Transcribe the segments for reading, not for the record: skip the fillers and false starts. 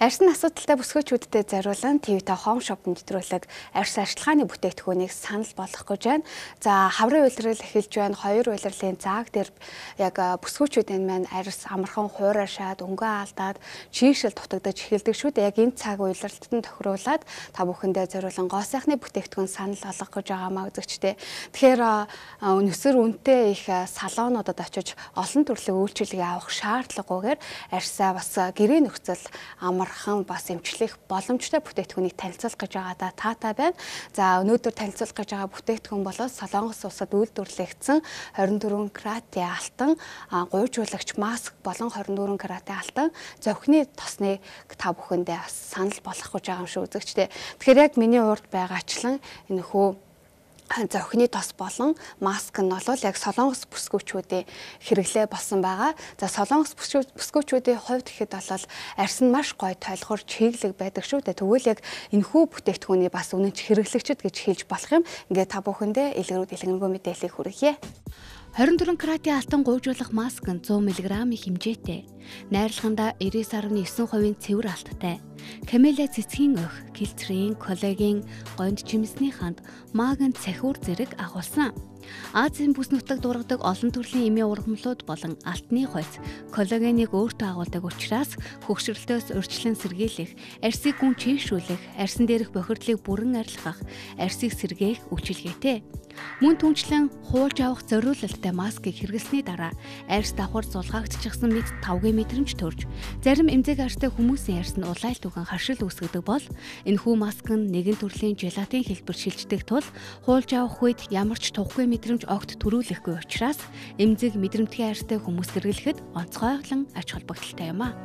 Арьсан асуудалтай бүсгүйчүүдэд зориулан ТV5 Home Shop нэвтрүүлэг арьс ашиглааны бүтээгдэхүүнийг санал болгох гэж байна. За хаврын улирал эхэлж байна. 2 улирлын зааг дээр яг бүсгүйчүүдийн маань арьс амархан хуурай шаад өнгөө алдаад чийгшил дутагдаж эхэлдэг шүү дээ. Яг энэ цаг улиралтанд тохируулаад та бүхэндээ зориулан гоо сайхны бүтээгдэхүүн санал болгох гэж байгаамаа үзэгчдээ. Тэгэхээр нүсэр үнэтэй их салонуудад очиж олон төрлийн үйлчилгээ авах шаардлагагүйгээр арьсаа бас гэрээ нөхцөл амархан бас эмчлэх боломжтой бүтээгдэхүүнийг танилцуулах гэж байгаа таатай байна. За өнөөдөр танилцуулах гэж байгаа бүтээгдэхүүн бол Солонгос улсад үйлдвэрлэгдсэн 24 каратын алтан гуйжуулагч маск болон 24 каратын алтан зовхны тосныг та бүхэндээ бас санал болгох гэж байгаа юм шүү үзэгчдээ. Тэгэхээр яг миний урд байгаачлан энэ хөө зовхны тос болон маск нь бол яг Солонгос бүсгүйчүүдийн хэрэглээ болсон байгаа. За Солонгос бүсгүйчүүдийн хувьд гэхэд бол арьс нь маш гоё тойлгоор чиглэг байдаг шүү дээ. Тэгвэл яг энэхүү бүтээгдэхүүний бас үнэнч хэрэглэгчд гэж хэлж болох юм. Ингээд та бүхэндээ илгэнэнгүй мэдээллийг хүргье. 24 каратын алтан гуйжуулах маск нь 100 мг хэмжээтэй. Найрлаганда 99.9% цэвэр алттай. Камелия цэцгийн өх, гэлцрийн, коллаген, гонд жимсний ханд, магн цахиур зэрэг агуулсан. Азийн бүс нутагт дургадаг олон төрлийн эмийн ургамлууд болон алтны хойц коллагеныг өөртөө агуулдаг учраас хөгшрөлтөөс урьдчилан сэргийлэх, арьсыг гүн чийгшүүлэх, арьсан дээрх бохирдлыг бүрэн арилгах, арьсыг сэргээх үйлчилгээтэй. Мөн түнчлэн хуулж авах зориулалттай маскыг хэрэглэсний дараа арьс давхар зулгаагдчихсан мэт 5 мэдрэмж төрж, зарим эмзэг арьстай хүмүүсийн арьс нь улайлт үхэн харшил үүсгэдэг бол энэхүү маск нь нэгэн төрлийн желатин хэлбэр шилждэг тул хуулж авах үед ямар ч тухгүй мэдрэмж огт төрүүлэхгүй учраас эмзэг мэдрэмтгий арьстай хүмүүс хэрэглэхэд онцгойлон ач холбогдолтой юм а.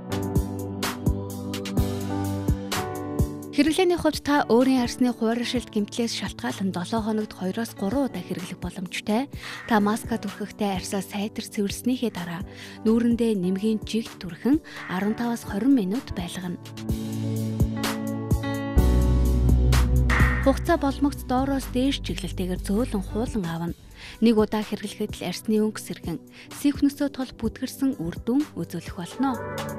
Хэрэглээний хувьд та өөрийн арьсны хуурайшилт гэмтлээс шалтгаалan 7 хоногт 2-3 удаа хэрэглэх боломжтой. Та маска түрхэхдээ арьсаа сайтар цэвэрснийхээ дараа нүүрэндээ нэмгийн жигт түрхэн 15-20 минут байлгана. Хугацаа боломогц доороос дээш чиглэлтэйгээр зөөлөн хуулан аавна. Нэг удаа хэрэглэхэд л арьсны өнгө сэргэн, сивхнөсөө тул бүдгэрсэн үр дүн үзүүлэх болно.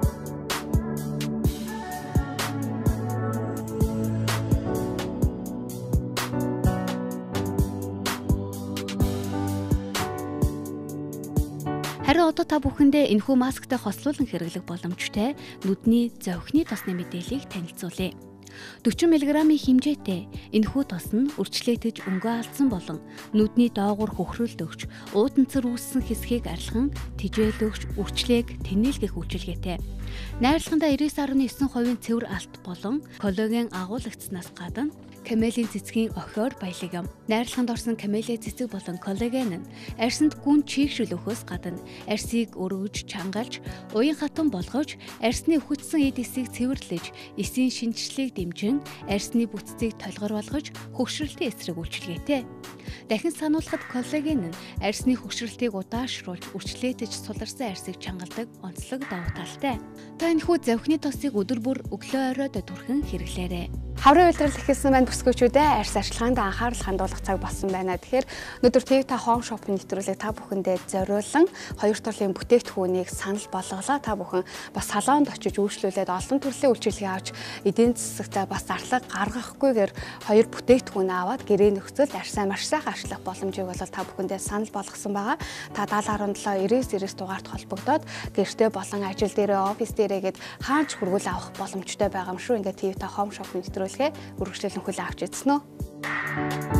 Харин одоо та бүхэндээ энэхүү масктай хослуулан хэрэглэх боломжтой нүдний зовхны тосны мэдээллийг танилцуулъя. 40 мг хэмжээтэй энэхүү тос нь үрчлээтэж өнгөө алдсан болон нүдний доогуур хөхрөлд өгч, ууданцар үүссэн хэсгийг арилхан, тижээлөгч, үрчлээг тэнээлгэх үйлчилгээтэй. Найрлаганда 99.9% цэвэр алт болон коллаген агуулгдсанаас гадна камелийн цэцгийн охиор баялаг юм. Найрлаганд орсон камелийн цэцэг болон коллаген нь арьсанд гүн чийгшүүлэхөөс гадна арьсыг өргөж, чангалж, уян хатан болгож, арьсны өвхөцсөн эд эсийг цэвэрлэж, эсийн шинжлэлийг дэмжин, арьсны бүтцийг толгор болгож, хөгшрөлтийн эсрэг үйлчилгээтэй. Дахин сануулахад коллаген нь арьсны хөгшрөлтийг удаашруулж, үрчлээтэж суларсан арьсыг чангалдаг онцлог давуу талтай. Та энэхүү зовхны тосыг өдөр бүр өглөө оройд түрхэн хэрэглээрэй. Хаврын улирал эхэлсэн маань бүсгүйчүүдээ арьс ашиглаанд анхаарал хандуулах цаг болсон байна. Тэгэхээр өнөөдөр ТV5 Home Shop нэвтрүүлэг та бүхэндээ зориулан 2 төрлийн бүтээгдэхүүнийг санал болголоо. Та бүхэн бас салонд очиж үйлчлүүлээд олон төрлийн үйлчилгээ авч эдийн засагтаа бас зарлага гаргахгүйгээр 2 бүтээгдэхүүн аваад гэрээ нөхцөл арьсаа маш сайхан ашиглах боломжийг бол та бүхэндээ санал болгосон байгаа. Та 7017 99 дугаард холбогдоод гэртээ болон ажил дээрээ, офис дээрээ гээд хаач хүргүүл авах боломжтой байгаа юм шүү. Ингээд ТV5 Home Shop нэвтрүүлгээ үргэлжлүүлэн хүлээн авч үзсэн үү?